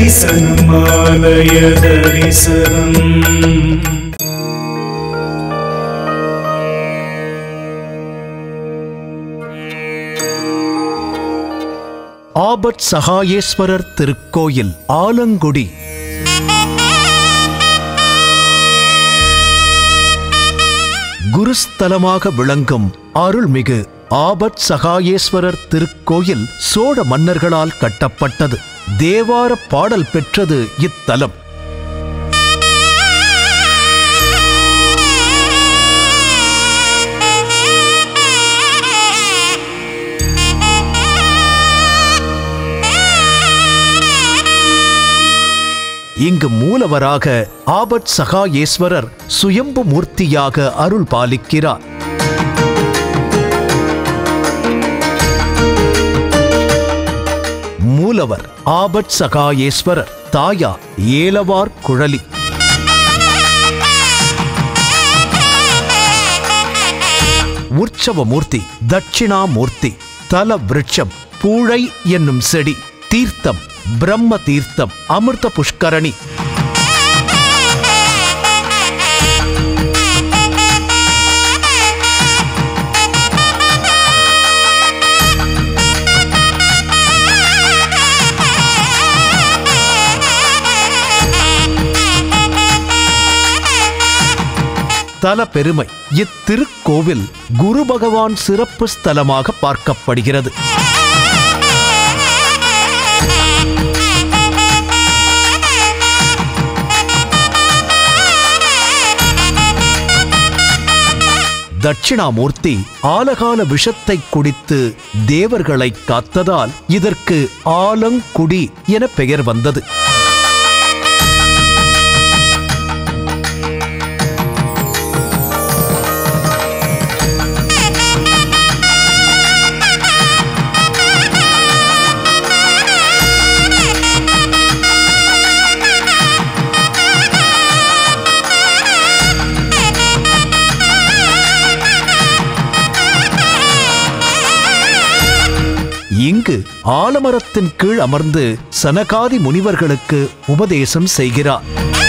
दर्शनमालय दर्शनम् ஆபத் சகாயேஸ்வரர் திருக்கோயில் ஆலங்குடி. குருஸ்தலமாக விளங்கும் அருள்மிகு ஆபத் சகாயேஸ்வரர் திருக்கோயில் சோழ மன்னர்களால் கட்டப்பட்டது. தேவார பாடல் பெற்றது இத்தலம். இங்கு மூலவராக ஆபத் சகாயேஸ்வரர் சுயம்பு மூர்த்தியாக அருள் பாலிக்கிறார். மூலவர் ஆபத் சகாயேஸ்வரர், தாயார் ஏலவார் குழலி. உற்சவ மூர்த்தி தட்சிணாமூர்த்தி. தல விருட்சம் பூழை என்னும் செடி. தீர்த்தம் பிரம்ம தீர்த்தம், அமிர்த புஷ்கரணி. தல பெருமை. இத்திருக்கோவில் குரு பகவான் சிறப்பு ஸ்தலமாக பார்க்கப்படுகிறது. தட்சிணாமூர்த்தி ஆலகால விஷத்தை குடித்து தேவர்களை காத்ததால் இதற்கு ஆலங்குடி என பெயர் வந்தது. இங்கு ஆலமரத்தின் கீழ் அமர்ந்து சனகாதி முனிவர்களுக்கு உபதேசம் செய்கிறார்.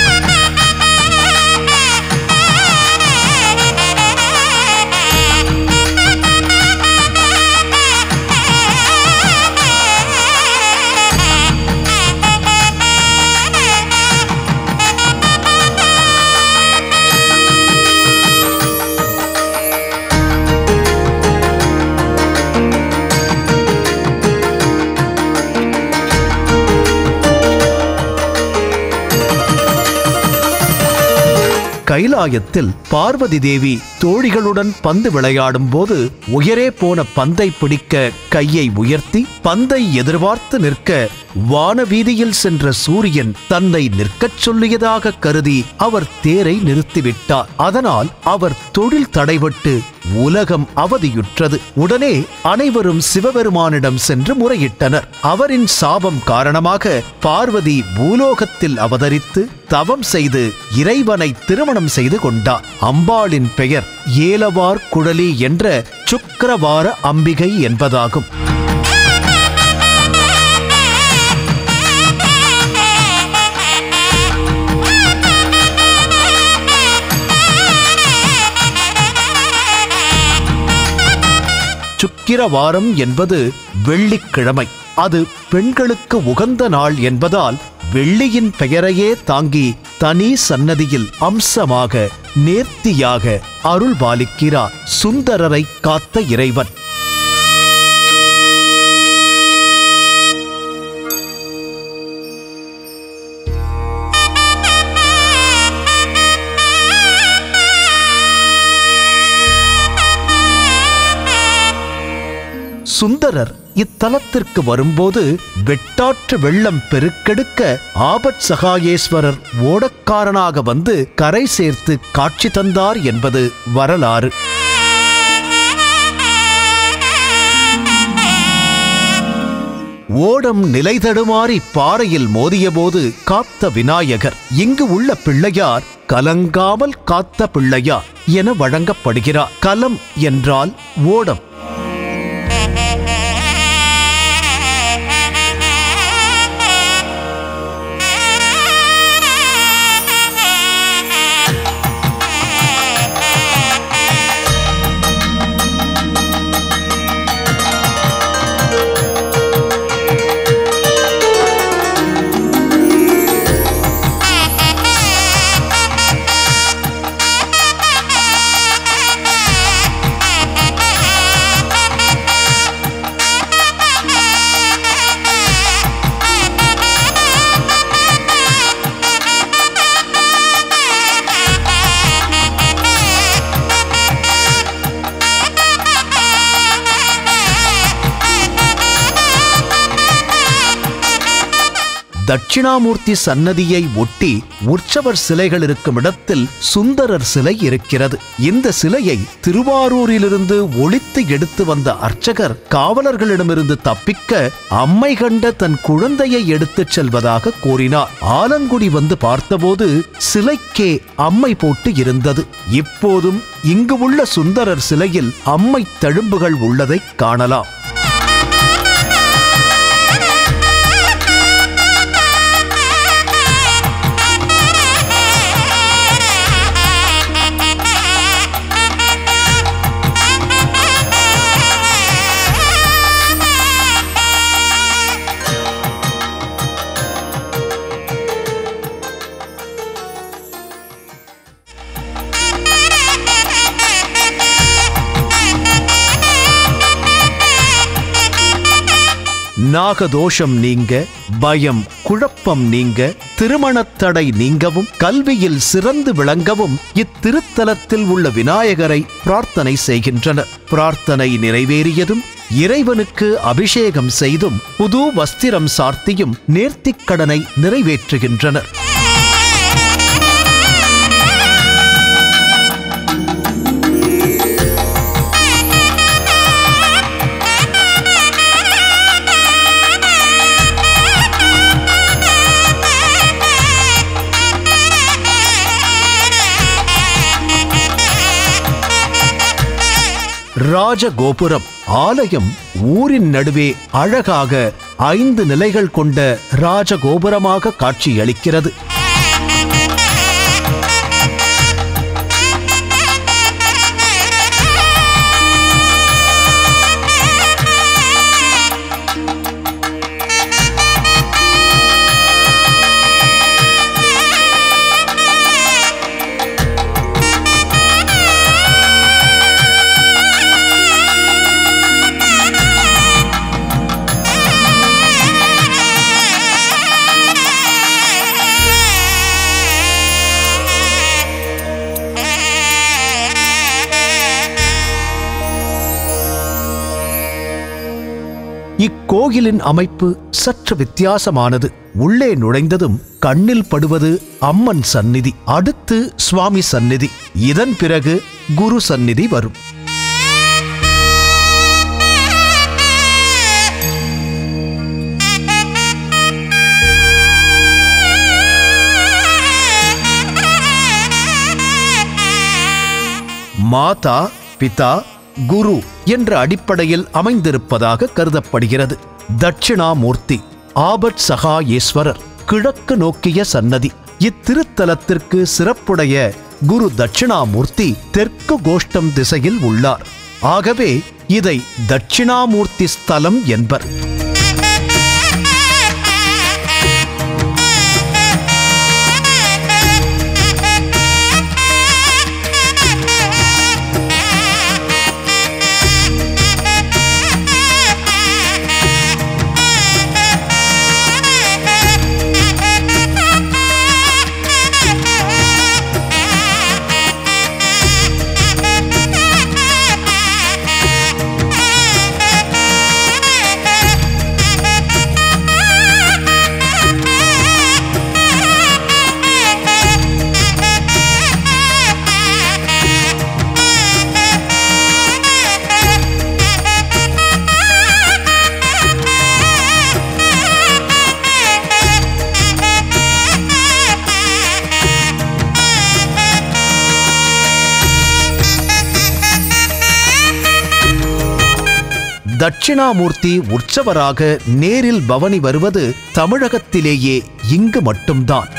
கைலாயத்தில் பார்வதி தேவி தோழிகளுடன் பந்து விளையாடும் போது உயரே போன பந்தை பிடிக்க கையை உயர்த்தி பந்தை எதிர்பார்த்து நிற்க வானவீதியில் சென்ற சூரியன் தன்னை நிற்கச் சொல்லியதாக கருதி அவர் தேரை நிறுத்திவிட்டார். அதனால் அவர் தொழில் தடைபட்டு உலகம் அவதியுற்றது. உடனே அனைவரும் சிவபெருமானிடம் சென்று முறையிட்டனர். அவரின் சாபம் காரணமாக பார்வதி பூலோகத்தில் அவதரித்து தவம் செய்து இறைவனை திருமணம் செய்து கொண்டார். அம்பாளின் பெயர் ஏலவார் குழலி என்ற சுக்கிரவார அம்பிகை என்பதாகும். சுக்கிரவாரம் என்பது வெள்ளிக்கிழமை. அது பெண்களுக்கு உகந்த நாள் என்பதால் வெள்ளியின் பெயரையே தாங்கி தனி சன்னதியில் அம்சமாக நேர்த்தியாக அருள் பாலிக்கிறார் சுந்தரரை காத்த இறைவன். சுந்தரர் இத்தலத்திற்கு வரும்போது வெட்டாற்று வெள்ளம் பெருக்கெடுக்க ஆபத் சகாயேஸ்வரர் ஓடக்காரனாக வந்து கரை சேர்த்து காட்சி தந்தார் என்பது வரலாறு. ஓடம் நிலை தடுமாறி பாறையில் மோதியபோது காத்த விநாயகர். இங்கு உள்ள பிள்ளையார் கலங்காமல் காத்த பிள்ளையார் என வழங்கப்படுகிறார். கலம் என்றால் ஓடம். தட்சிணாமூர்த்தி சன்னதியை ஒட்டி உற்சவர் சிலைகள் இருக்கும் இடத்தில் சுந்தரர் சிலை இருக்கிறது. இந்த சிலையை திருவாரூரிலிருந்து ஒளித்து எடுத்து வந்த அர்ச்சகர் காவலர்களிடமிருந்து தப்பிக்க அம்மை கண்ட தன் குழந்தையை எடுத்துச் செல்வதாக கூறினார். ஆலங்குடி வந்து பார்த்தபோது சிலைக்கே அம்மை போட்டு இருந்தது. இப்போதும் இங்கு உள்ள சுந்தரர் சிலையில் அம்மை தழும்புகள் உள்ளதை காணலாம். நாகதோஷம் நீங்க, பயம் குழப்பம் நீங்க, திருமணத்தடை நீங்கவும், கல்வியில் சிறந்து விளங்கவும் இத்திருத்தலத்தில் உள்ள விநாயகரை பிரார்த்தனை செய்கின்றனர். பிரார்த்தனை நிறைவேறியதும் இறைவனுக்கு அபிஷேகம் செய்தும் புது வஸ்திரம் சார்த்தியும் நேர்த்திக்கடனை நிறைவேற்றுகின்றனர். ராஜகோபுரம் ஆலயம் ஊரின் நடுவே அழகாக 5 நிலைகள் கொண்ட ராஜகோபுரமாக காட்சியளிக்கிறது. இக்கோயிலின் அமைப்பு சற்று வித்தியாசமானது. உள்ளே நுழைந்ததும் கண்ணில் படுவது அம்மன் சந்நிதி, அடுத்து சுவாமி சந்நிதி, இதன் பிறகு குரு சந்நிதி வரும். மாதா, பிதா, குரு என்ற அடிப்படையில் அமைந்திருப்பதாக கருதப்படுகிறது. தட்சிணாமூர்த்தி ஆபத் சகாயேஸ்வரர் கிழக்கு நோக்கிய சன்னதி. இத்திருத்தலத்திற்கு சிறப்புடைய குரு தட்சிணாமூர்த்தி தெற்கு கோஷ்டம் திசையில் உள்ளார். ஆகவே இதை தட்சிணாமூர்த்தி ஸ்தலம் என்பர். தட்சிணாமூர்த்தி உற்சவராக நேரில் பவனி வருவது தமிழகத்திலேயே இங்கு மட்டும்தான்.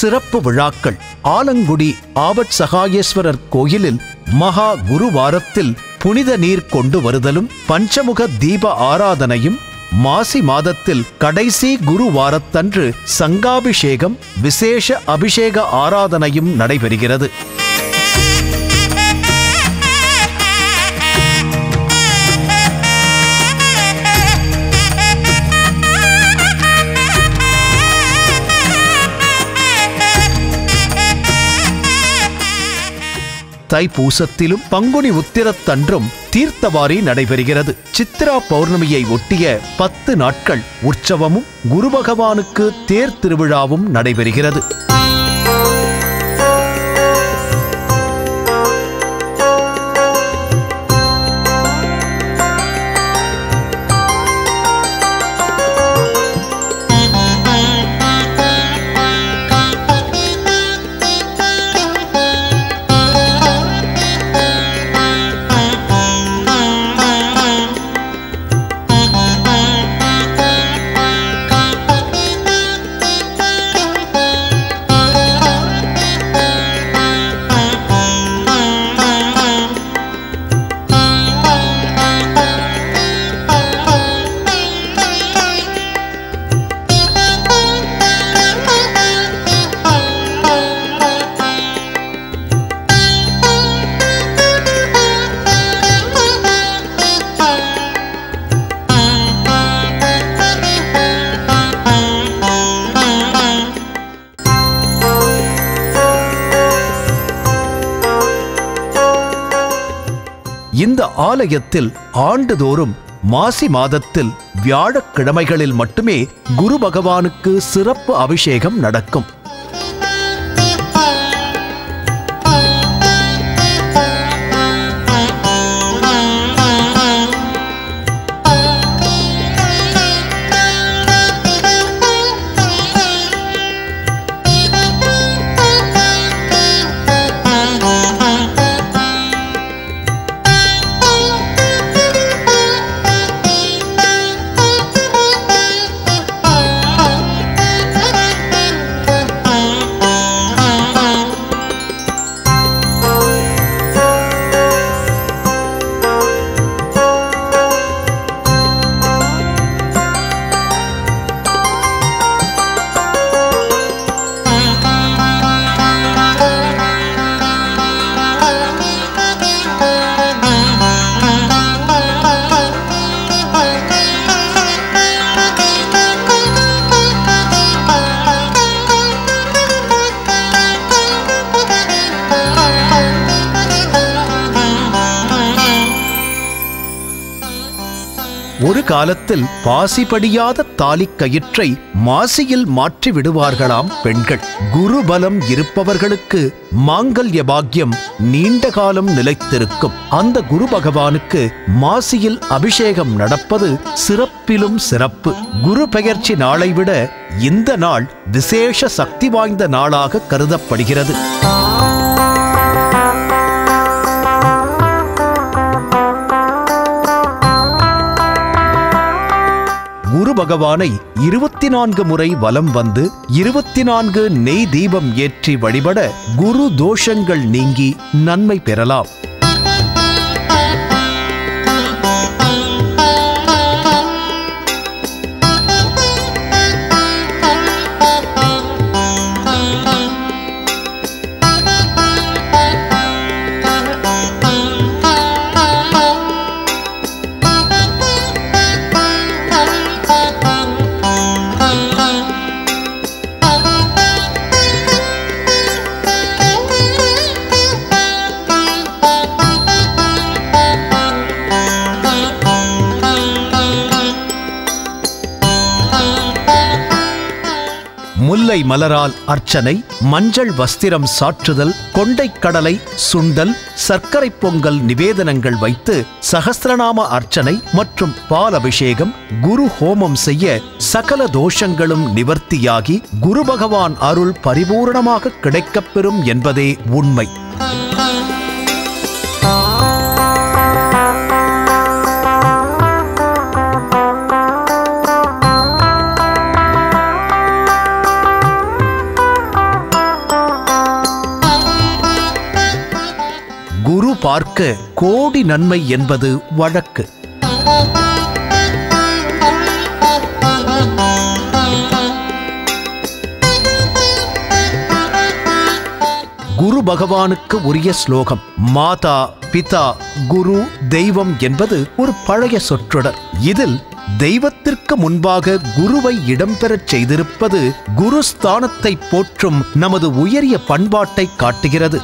சிறப்பு விழாக்கள். ஆலங்குடி ஆபட் சகாயேஸ்வரர் கோயிலில் மகா குருவாரத்தில் புனித நீர் கொண்டு வருதலும் பஞ்சமுக தீப ஆராதனையும், மாசி மாதத்தில் கடைசி குருவாரத்தன்று சங்காபிஷேகம் விசேஷ அபிஷேக ஆராதனையும் நடைபெறுகிறது. தைப்பூசத்திலும் பங்குனி உத்திரத்தன்றும் தீர்த்தவாரி நடைபெறுகிறது. சித்ரா பௌர்ணமியை ஒட்டிய 10 நாட்கள் உற்சவமும் குரு பகவானுக்கு தேர் திருவிழாவும் நடைபெறுகிறது. இந்த ஆலயத்தில் ஆண்டுதோறும் மாசி மாதத்தில் வியாழக்கிழமைகளில் மட்டுமே குரு பகவானுக்கு சிறப்பு அபிஷேகம் நடக்கும். ஒரு காலத்தில் பாசி படியாத தாலி கயிற்றை மாசியில் மாற்றி விடுவார்களாம் பெண்கள். குருபலம் இருப்பவர்களுக்கு மாங்கல்ய பாக்கியம் நீண்ட காலம் நிலைத்திருக்கும். அந்த குரு பகவானுக்கு மாசியில் அபிஷேகம் நடப்பது சிறப்பிலும் சிறப்பு. குரு பெயர்ச்சி நாளை விட இந்த நாள் விசேஷ சக்தி வாய்ந்த நாளாக கருதப்படுகிறது. குரு பகவானை 24 முறை வலம் வந்து 24 நெய் தீபம் ஏற்றி வழிபட குரு தோஷங்கள் நீங்கி நன்மை பெறலாம். முல்லை மலரால் அர்ச்சனை, மஞ்சள் வஸ்திரம் சாற்றுதல், கொண்டைக்கடலை, சுண்டல், சர்க்கரை பொங்கல் நிவேதனங்கள் வைத்து சகஸ்ரநாம அர்ச்சனை மற்றும் பால் அபிஷேகம், குரு ஹோமம் செய்ய சகல தோஷங்களும் நிவர்த்தியாகி குரு பகவான் அருள் பரிபூரணமாக கிடைக்கப்பெறும் என்பதே உண்மை. பார்க்க கோடி நன்மை என்பது வழக்கு. குரு பகவானுக்கு உரிய ஸ்லோகம். மாதா பிதா குரு தெய்வம் என்பது ஒரு பழைய சொற்றொடர். இதில் தெய்வத்திற்கு முன்பாக குருவை இடம்பெறச் செய்திருப்பது குருஸ்தானத்தை போற்றும் நமது உயரிய பண்பாட்டை காட்டுகிறது.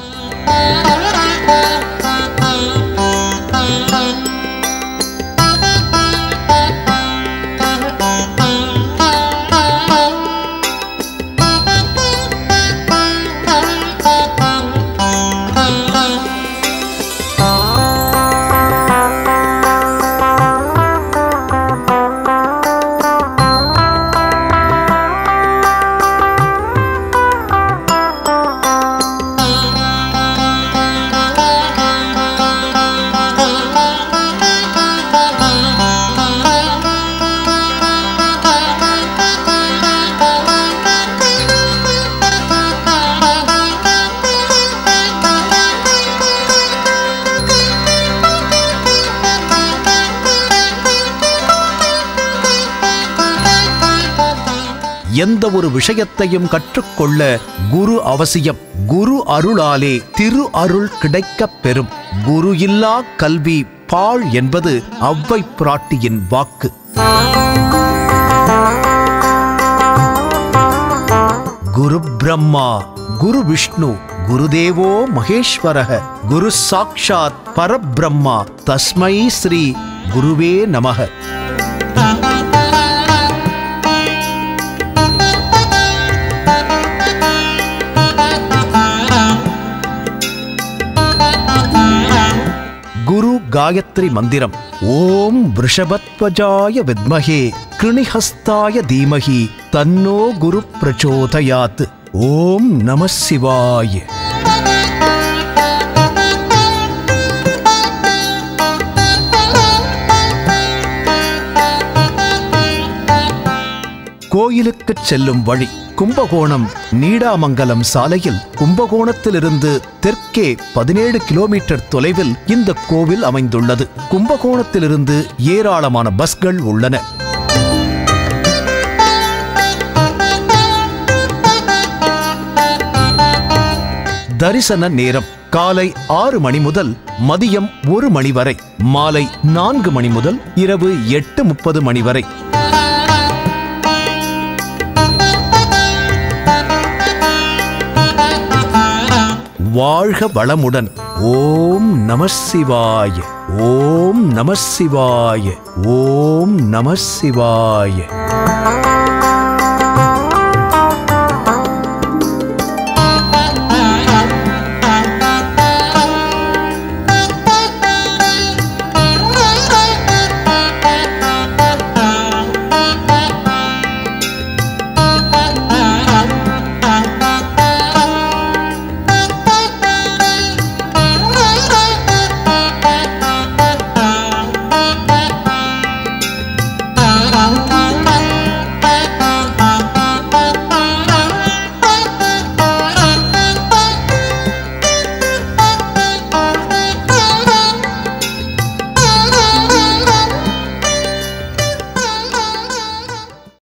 எந்த ஒரு விஷயத்தையும் கற்றுக்கொள்ள குரு அவசியம். குரு அருளாலே திரு அருள் கிடைக்கப் பெறும். குரு இல்லா கல்வி பாழ் என்பது அவ்வை பிராட்டியின் வாக்கு. குரு பிரம்மா குரு விஷ்ணு குருதேவோ மகேஸ்வரஹ குரு சாக்ஷாத் பரபிரம்மா தஸ்மை ஸ்ரீ குருவே நமஹ. குரு காயத்ரி மந்திரம். ஓம் விருஷபத்வஜாய வித்மஹே கிருணிஹஸ்தாய தீமஹி தன்னோ குரு பிரச்சோதயாத். ஓம் நம சிவாய. கோயிலுக்கு செல்லும் வழி. கும்பகோணம் நீடாமங்கலம் சாலையில் கும்பகோணத்திலிருந்து தெற்கே 17 கிலோமீட்டர் தொலைவில் இந்த கோவில் அமைந்துள்ளது. கும்பகோணத்திலிருந்து ஏராளமான பஸ்கள் உள்ளன. தரிசன நேரம் காலை 6 மணி முதல் மதியம் 1 மணி வரை, மாலை 4 மணி முதல் இரவு 8:30 மணி வரை. வாழ்க வளமுடன். ஓம் நம சிவாய. ஓம் நம சிவாய. ஓம் நம சிவாய.